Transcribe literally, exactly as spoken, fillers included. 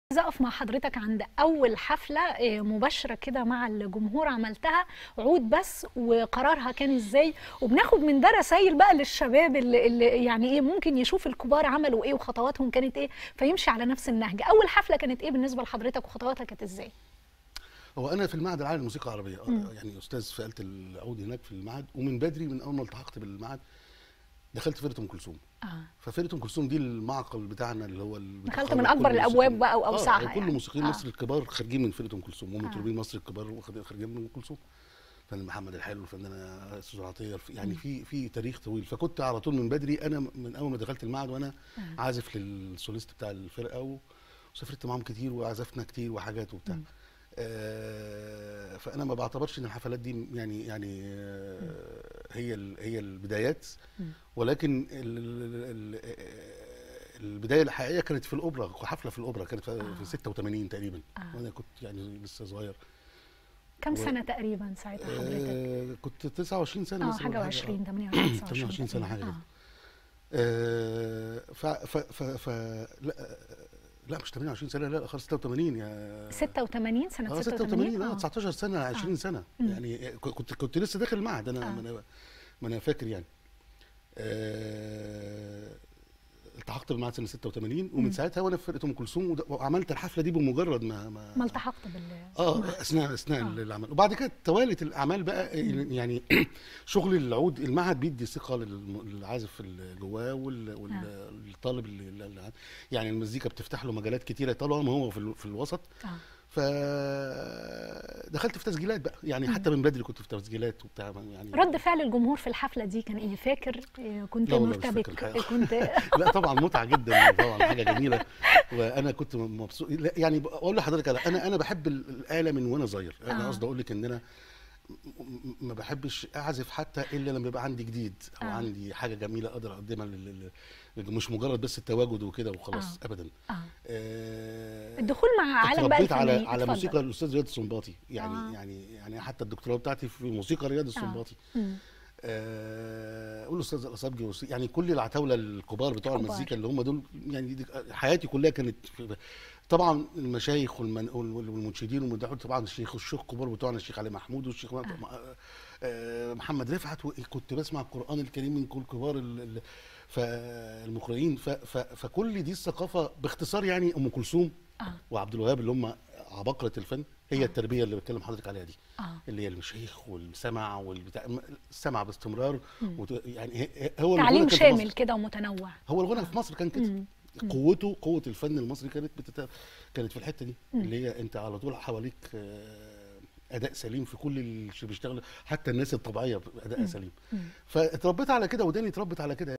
عايزة أقف مع حضرتك عند أول حفلة مباشرة كده مع الجمهور عملتها عود بس، وقرارها كان إزاي؟ وبناخد من ده رسايل بقى للشباب اللي, اللي يعني إيه ممكن يشوف الكبار عملوا إيه وخطواتهم كانت إيه فيمشي على نفس النهج. أول حفلة كانت إيه بالنسبة لحضرتك وخطواتها كانت إزاي؟ هو أنا في المعهد العالي للموسيقى العربية، يعني أستاذ في آلة العود هناك في المعهد، ومن بدري من أول ما التحقت بالمعهد دخلت فرقة أم كلثوم. اه ففرقة أم كلثوم دي المعقل بتاعنا اللي هو دخلت من أكبر الأبواب بقى وأوسعها. اه كل يعني. موسيقيين آه. مصر الكبار خارجين من فرقة أم كلثوم، ومطربين آه. مصر الكبار خارجين من أم كلثوم. الفنان محمد الحلو، الفنان استاذ عطيه، يعني في في تاريخ طويل. فكنت على طول من بدري، انا من اول ما دخلت المعهد وانا آه. عازف للسوليست بتاع الفرقه، وسافرت معاهم كتير وعزفنا كتير وحاجات وبتاع. آه فانا ما بعتبرش ان الحفلات دي يعني يعني آه هي هي البدايات، ولكن ال ال البدايه الحقيقيه كانت في الاوبرا، حفله في الاوبرا كانت في, آه. في ستة وثمانين تقريبا. آه. وانا كنت يعني لسه صغير. كم سنة تقريبا ساعتها حضرتك؟ آه كنت تسعة وعشرين سنة اه مثلا، حاجة وعشرين، تمانية وعشرين، تسعة وعشرين تمانية وعشرين سنة حاجة كده. آه. آه ف ف ف ف لا لا مش تمانية وعشرين سنة، لا خالص ستة وثمانين. يا ستة وثمانين سنة اه ستة وثمانين، اه تسعتاشر سنة، عشرين سنة. مم. يعني كنت كنت لسه داخل المعهد انا. آه. ما انا ما انا فاكر يعني. آه التحقت بالمعهد سنه ستة وثمانين، ومن ساعتها وانا في فرقه ام كلثوم، وعملت الحفله دي بمجرد ما ما, ما التحقت بال اه اثناء اثناء آه. العمل. وبعد كده توالت الاعمال بقى. مم. يعني شغل العود، المعهد بيدي ثقه للعازف اللي جواه والطالب اللي يعني المزيكا بتفتح له مجالات كتيره طالما هو في, في الوسط. آه. فدخلت في تسجيلات بقى، يعني مم. حتى من بدري كنت في تسجيلات وبتاع. يعني رد فعل الجمهور في الحفله دي كان ايه؟ فاكر كنت مرتبك؟ كنت لا طبعا متعه جدا، طبعا حاجه جميله، وانا كنت مبسوط. يعني اقول لحضرتك، انا انا بحب الاله من وانا صغير. انا قصدي اقول لك ان انا ما بحبش اعزف حتى الا لما يبقى عندي جديد او آه. عندي حاجه جميله اقدر اقدمها لل... مش مجرد بس التواجد وكده وخلاص. آه. ابدا. آه. آه الدخول مع عالم بقى الفنانين. على على موسيقى الاستاذ رياض السنباطي، يعني آه. يعني يعني حتى الدكتوراه بتاعتي في موسيقى رياض السنباطي. آه. آه والاستاذ الاصابجي، يعني كل العتاوله الكبار بتوع المزيكا اللي هم دول. يعني حياتي كلها كانت في طبعا المشايخ والمنشدين والمدحون. طبعا الشيخ الشيخ الكبار بتوعنا، الشيخ علي محمود والشيخ آه. آه محمد رفعت، وكنت بسمع القران الكريم من كل كبار المقرئين. فكل دي الثقافه باختصار. يعني ام كلثوم آه. وعبد الوهاب اللي هم عباقره الفن، هي آه. التربيه اللي بتكلم حضرتك عليها دي. آه. اللي هي المشايخ والسمع والبتاع، السمع باستمرار. وت... يعني هو تعليم شامل كده ومتنوع. هو الغنى آه. في مصر كان كده. قوته قوه الفن المصري كانت بتت... كانت في الحته دي. مم. اللي هي انت على طول حواليك اداء سليم في كل اللي بيشتغل، حتى الناس الطبيعيه اداء سليم. فاتربيت على كده، وداني اتربت على كده.